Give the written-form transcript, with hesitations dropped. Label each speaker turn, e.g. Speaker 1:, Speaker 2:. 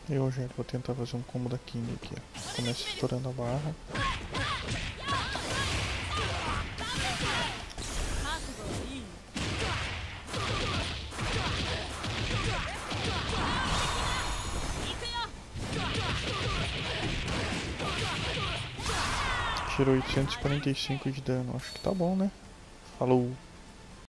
Speaker 1: Eu, gente, vou tentar fazer um combo da King aqui, ó. Começa estourando a barra. Tirou 845 de dano, acho que tá bom, né? Falou!